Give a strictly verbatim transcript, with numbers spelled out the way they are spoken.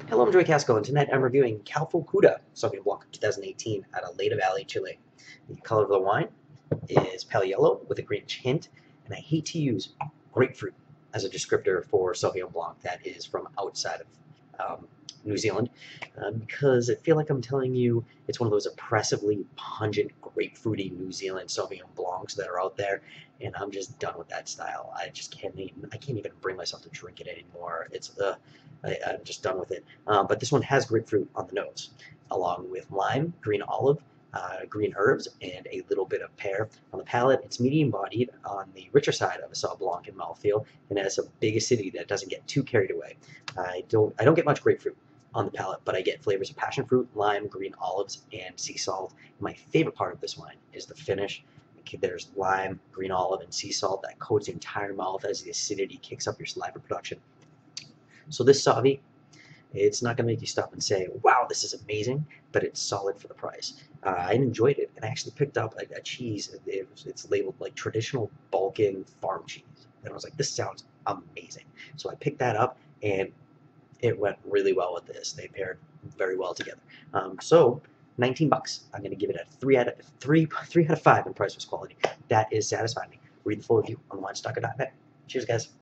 Hello, I'm Joey Casco, and tonight I'm reviewing Kalfu Kuda Sauvignon Blanc twenty eighteen out of Leyte Valley, Chile. The color of the wine is pale yellow with a greenish hint, and I hate to use grapefruit as a descriptor for Sauvignon Blanc that is from outside of um, New Zealand, uh, because I feel like I'm telling you it's one of those oppressively pungent, grapefruity New Zealand Sauvignon Blancs that are out there, and I'm just done with that style. I just can't even, I can't even bring myself to drink it anymore. It's uh, I, I'm just done with it. Uh, but this one has grapefruit on the nose, along with lime, green olive, uh, green herbs, and a little bit of pear. On the palate, it's medium-bodied on the richer side of a Sauv Blanc in mouthfeel, and has a big acidity that doesn't get too carried away. I don't, I don't get much grapefruit on the palate, but I get flavors of passion fruit, lime, green olives, and sea salt. My favorite part of this wine is the finish. There's lime, green olive, and sea salt that coats your entire mouth as the acidity kicks up your saliva production. So this Sauvy, it's not going to make you stop and say, wow, this is amazing, but it's solid for the price. Uh, I enjoyed it, and I actually picked up a, a cheese. It was, it's labeled like traditional Balkan farm cheese. And I was like, this sounds amazing. So I picked that up, and it went really well with this. They paired very well together. Um, so nineteen bucks. I'm going to give it a three out of three, three out of five in price versus quality. That is satisfying me. Read the full review on wine stalker dot net. Cheers, guys.